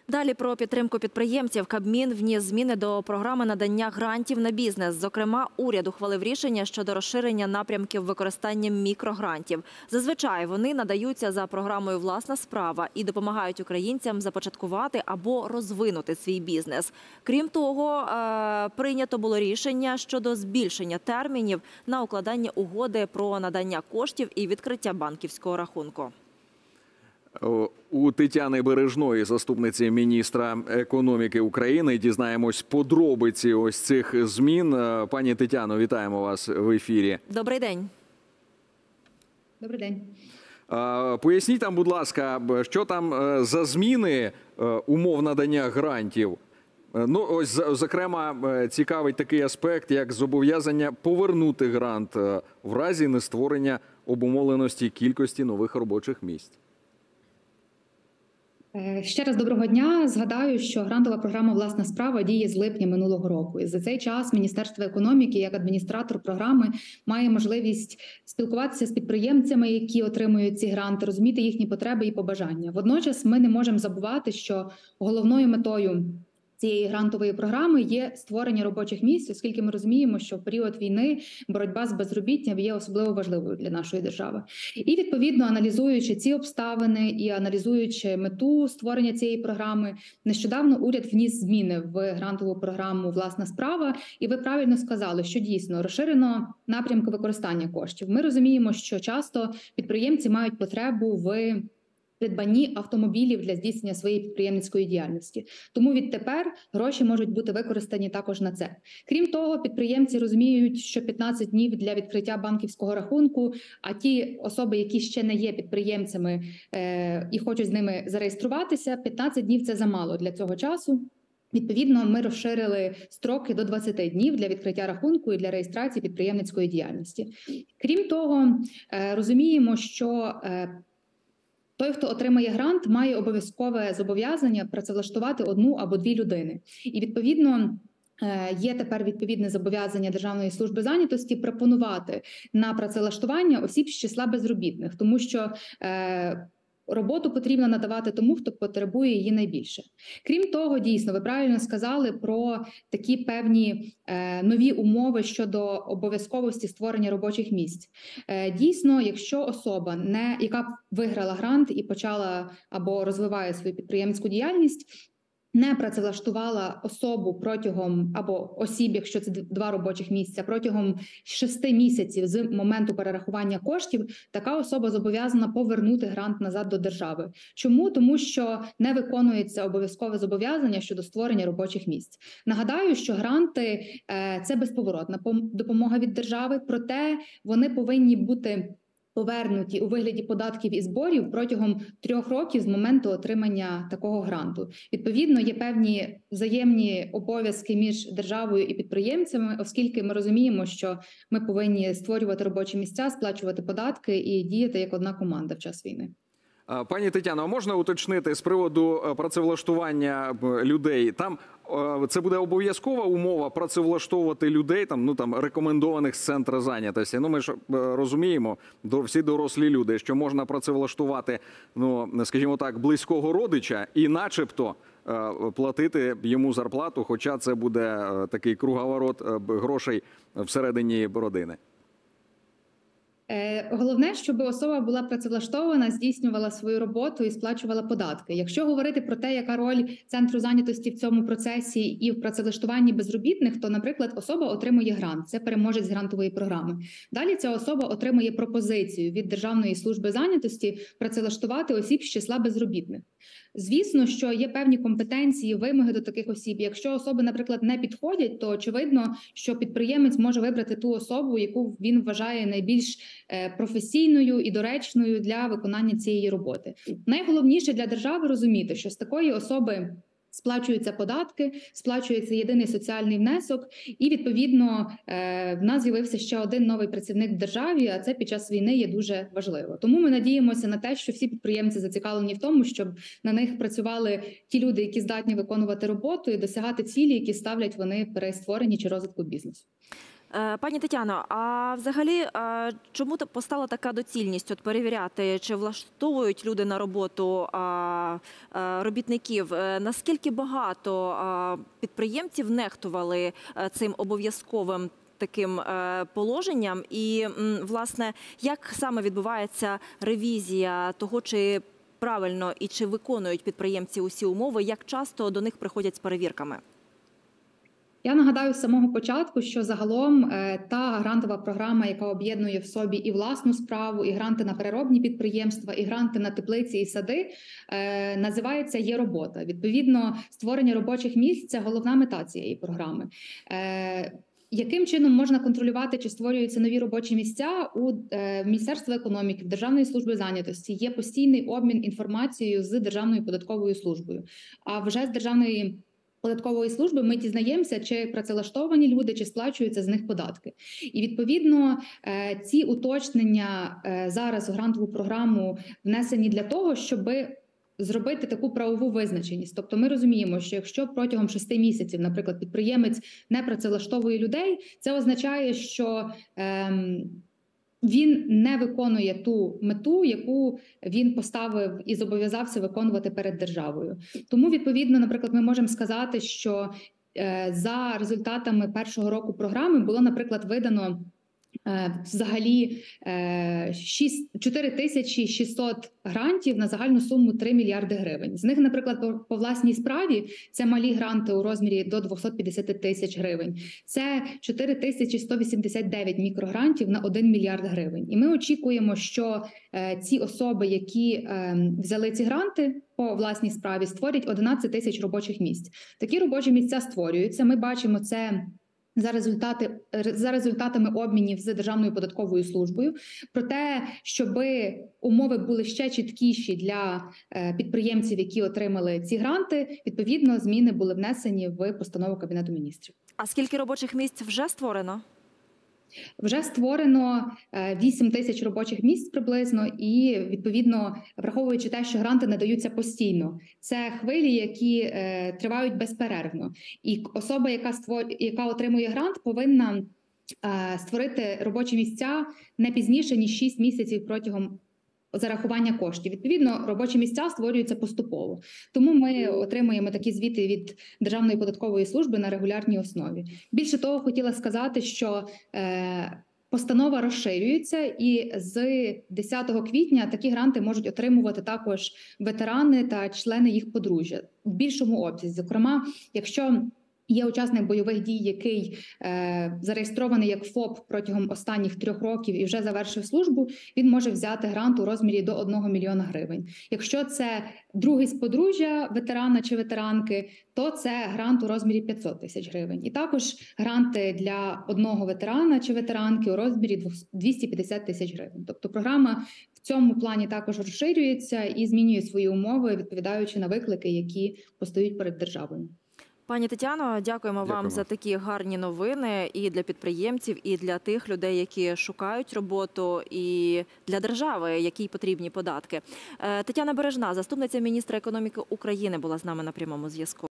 Далі про підтримку підприємців. Кабмін вніс зміни до програми надання грантів на бізнес. Зокрема, уряд ухвалив рішення щодо розширення напрямків використання мікрогрантів. Зазвичай вони надаються за програмою «Власна справа» і допомагають українцям започаткувати або розвинути свій бізнес. Крім того, прийнято було рішення щодо збільшення термінів на укладання угоди про надання коштів і відкриття банківського рахунку. У Тетяни Бережної, заступниці міністра економіки України, дізнаємось подробиці ось цих змін. Пані Тетяно, вітаємо вас в ефірі. Добрий день. Добрий день. Поясніть нам, будь ласка, що там за зміни умов надання грантів? Ну, ось, зокрема, цікавить такий аспект, як зобов'язання повернути грант в разі нестворення обумовленості кількості нових робочих місць. Ще раз доброго дня. Згадаю, що грантова програма «Власна справа» діє з липня минулого року. І за цей час Міністерство економіки, як адміністратор програми, має можливість спілкуватися з підприємцями, які отримують ці гранти, розуміти їхні потреби і побажання. Водночас ми не можемо забувати, що головною метою цієї грантової програми є створення робочих місць, оскільки ми розуміємо, що в період війни боротьба з безробіттям є особливо важливою для нашої держави. І, відповідно, аналізуючи ці обставини і аналізуючи мету створення цієї програми, нещодавно уряд вніс зміни в грантову програму «Власна справа». І ви правильно сказали, що дійсно розширено напрямки використання коштів. Ми розуміємо, що часто підприємці мають потребу в придбанні автомобілів для здійснення своєї підприємницької діяльності. Тому відтепер гроші можуть бути використані також на це. Крім того, підприємці розуміють, що 15 днів для відкриття банківського рахунку, а ті особи, які ще не є підприємцями і хочуть з ними зареєструватися, 15 днів – це замало для цього часу. Відповідно, ми розширили строки до 20 днів для відкриття рахунку і для реєстрації підприємницької діяльності. Крім того, розуміємо, що той, хто отримає грант, має обов'язкове зобов'язання працевлаштувати одну або дві людини. І, відповідно, є тепер відповідне зобов'язання Державної служби зайнятості пропонувати на працевлаштування осіб з числа безробітних, тому що роботу потрібно надавати тому, хто потребує її найбільше. Крім того, дійсно, ви правильно сказали про такі певні нові умови щодо обов'язковості створення робочих місць. Дійсно, якщо особа, яка виграла грант і почала або розвиває свою підприємницьку діяльність, не працевлаштувала особу протягом, або осіб, якщо це два робочих місця, протягом 6 місяців з моменту перерахування коштів, така особа зобов'язана повернути грант назад до держави. Чому? Тому що не виконується обов'язкове зобов'язання щодо створення робочих місць. Нагадаю, що гранти – це безповоротна допомога від держави, проте вони повинні бути повернуті у вигляді податків і зборів протягом 3 років з моменту отримання такого гранту. Відповідно, є певні взаємні обов'язки між державою і підприємцями, оскільки ми розуміємо, що ми повинні створювати робочі місця, сплачувати податки і діяти як одна команда в час війни. Пані Тетяно, а можна уточнити з приводу працевлаштування людей? Там це буде обов'язкова умова працевлаштовувати людей, рекомендованих з центру зайнятості. Ми ж розуміємо, всі дорослі люди, що можна працевлаштувати, скажімо так, близького родича і начебто платити йому зарплату, хоча це буде такий круговорот грошей всередині родини. Головне, щоб особа була працевлаштована, здійснювала свою роботу і сплачувала податки. Якщо говорити про те, яка роль центру зайнятості в цьому процесі і в працевлаштуванні безробітних, то, наприклад, особа отримує грант, це переможець грантової програми. Далі ця особа отримує пропозицію від Державної служби зайнятості працевлаштувати осіб з числа безробітних. Звісно, що є певні компетенції, вимоги до таких осіб. Якщо особи, наприклад, не підходять, то очевидно, що підприємець може вибрати ту особу, яку він вважає найбільш професійною і доречною для виконання цієї роботи. Найголовніше для держави розуміти, що з такої особи сплачуються податки, сплачується єдиний соціальний внесок і, відповідно, в нас з'явився ще один новий працівник в державі, а це під час війни є дуже важливо. Тому ми надіємося на те, що всі підприємці зацікавлені в тому, щоб на них працювали ті люди, які здатні виконувати роботу і досягати цілі, які ставлять вони при створенні чи розвитку бізнесу. Пані Тетяно, а взагалі чому постала така доцільність перевіряти, чи влаштовують люди на роботу робітників? Наскільки багато підприємців нехтували цим обов'язковим таким положенням? І, власне, як саме відбувається ревізія того, чи правильно і чи виконують підприємці усі умови? Як часто до них приходять з перевірками? Я нагадаю з самого початку, що загалом та грантова програма, яка об'єднує в собі і власну справу, і гранти на переробні підприємства, і гранти на теплиці і сади, називається «Є робота». Відповідно, створення робочих місць – це головна мета цієї програми. Яким чином можна контролювати, чи створюються нові робочі місця? У Міністерства економіки, в Державної служби зайнятості є постійний обмін інформацією з Державною податковою службою. А вже з Державної податкової служби ми дізнаємося, чи працевлаштовані люди, чи сплачуються з них податки. І відповідно ці уточнення зараз у грантову програму внесені для того, щоб зробити таку правову визначеність. Тобто ми розуміємо, що якщо протягом 6 місяців, наприклад, підприємець не працевлаштовує людей, це означає, що він не виконує ту мету, яку він поставив і зобов'язався виконувати перед державою. Тому, відповідно, наприклад, ми можемо сказати, що за результатами першого року програми було, наприклад, видано взагалі 4600 грантів на загальну суму 3 мільярди гривень. З них, наприклад, по власній справі це малі гранти у розмірі до 250 тисяч гривень. Це 4189 мікрогрантів на 1 мільярд гривень. І ми очікуємо, що ці особи, які взяли ці гранти по власній справі, створять 11 тисяч робочих місць. Такі робочі місця створюються. Ми бачимо це за результатами обмінів з Державною податковою службою, про те, щоб умови були ще чіткіші для підприємців, які отримали ці гранти, відповідно, зміни були внесені в постанову Кабінету міністрів. А скільки робочих місць вже створено? Вже створено 8 тисяч робочих місць приблизно і, відповідно, враховуючи те, що гранти надаються постійно. Це хвилі, які тривають безперервно. І особа, яка отримує грант, повинна створити робочі місця не пізніше, ніж 6 місяців протягом зарахування коштів. Відповідно, робочі місця створюються поступово. Тому ми отримуємо такі звіти від Державної податкової служби на регулярній основі. Більше того, хотіла сказати, що постанова розширюється, і з 10 квітня такі гранти можуть отримувати також ветерани та члени їх подружжя в більшому обсязі. Зокрема, якщо є учасник бойових дій, який зареєстрований як ФОП протягом останніх 3 років і вже завершив службу, він може взяти грант у розмірі до 1 мільйона гривень. Якщо це другий з подружжя ветерана чи ветеранки, то це грант у розмірі 500 тисяч гривень. І також гранти для одного ветерана чи ветеранки у розмірі 250 тисяч гривень. Тобто програма в цьому плані також розширюється і змінює свої умови, відповідаючи на виклики, які постають перед державою. Пані Тетяно, дякуємо вам за такі гарні новини і для підприємців, і для тих людей, які шукають роботу, і для держави, якій потрібні податки. Тетяна Бережна, заступниця міністра економіки України, була з нами на прямому зв'язку.